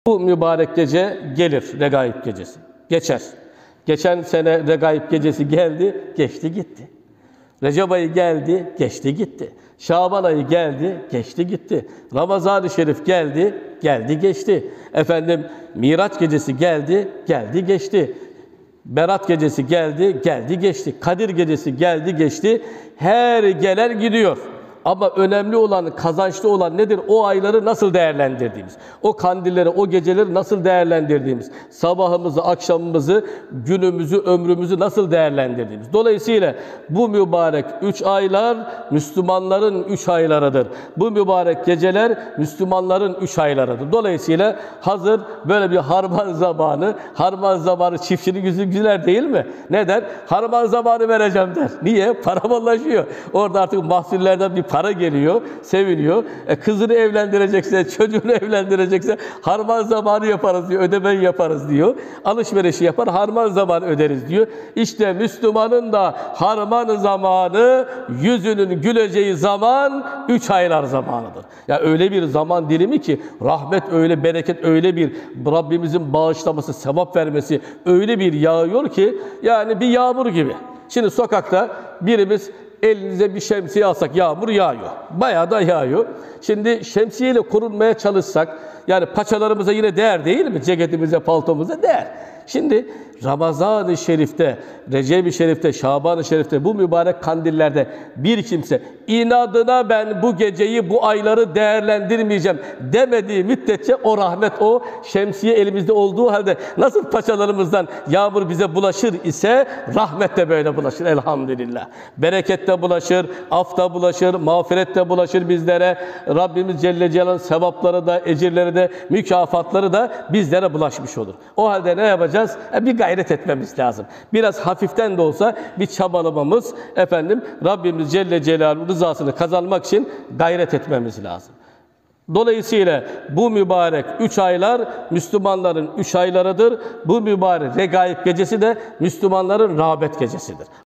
Bu mübarek gece gelir, Regaib gecesi. Geçer. Geçen sene Regaib gecesi geldi, geçti gitti. Recep ayı geldi, geçti gitti. Şaban ayı geldi, geçti gitti. Ramazan-ı Şerif geldi, geldi geçti. Miraç gecesi geldi, geldi geçti. Berat gecesi geldi, geldi geçti. Kadir gecesi geldi, geçti. Her gelen gidiyor. Ama önemli olan, kazançlı olan nedir? O ayları nasıl değerlendirdiğimiz, o kandilleri, o geceleri nasıl değerlendirdiğimiz, sabahımızı, akşamımızı, günümüzü, ömrümüzü nasıl değerlendirdiğimiz. Dolayısıyla bu mübarek 3 aylar Müslümanların 3 aylarıdır. Bu mübarek geceler Müslümanların 3 aylarıdır. Dolayısıyla hazır böyle bir harman zamanı çiftçinin yüzü güler değil mi? Ne der? Harman zamanı vereceğim der. Niye? Para bollaşıyor. Orada artık mahsullerden bir para geliyor, seviniyor. Kızını evlendirecekse, çocuğunu evlendirecekse harman zamanı yaparız diyor, ödemeyi yaparız diyor. Alışverişi yapar, harman zamanı öderiz diyor. İşte Müslümanın da harman zamanı, yüzünün güleceği zaman 3 aylar zamanıdır. Ya öyle bir zaman dilimi ki rahmet öyle, bereket öyle bir, Rabbimizin bağışlaması, sevap vermesi öyle bir yağıyor ki yani bir yağmur gibi. Şimdi sokakta birimiz elinize bir şemsiye alsak yağmur yağıyor. Bayağı da yağıyor. Şimdi şemsiyeyle korunmaya çalışsak, yani paçalarımıza yine değer değil mi? Ceketimize, paltomuza değer. Şimdi Ramazan-ı Şerif'te, Recep-i Şerif'te, Şaban-ı Şerif'te bu mübarek kandillerde bir kimse inadına ben bu geceyi, bu ayları değerlendirmeyeceğim demediği müddetçe o rahmet, o şemsiye elimizde olduğu halde nasıl paçalarımızdan yağmur bize bulaşır ise rahmet de böyle bulaşır elhamdülillah. Bereket de bulaşır, af da bulaşır, mağfiret de bulaşır bizlere. Rabbimiz Celle Celaluhu'nun sevapları da, ecirleri de, mükafatları da bizlere bulaşmış olur. O halde ne yapacağız? Bir gayret etmemiz lazım. Biraz hafiften de olsa bir çabalamamız, Rabbimiz Celle Celaluhu'nun rızasını kazanmak için gayret etmemiz lazım. Dolayısıyla bu mübarek 3 aylar Müslümanların 3 aylarıdır. Bu mübarek Regaib gecesi de Müslümanların rağbet gecesidir.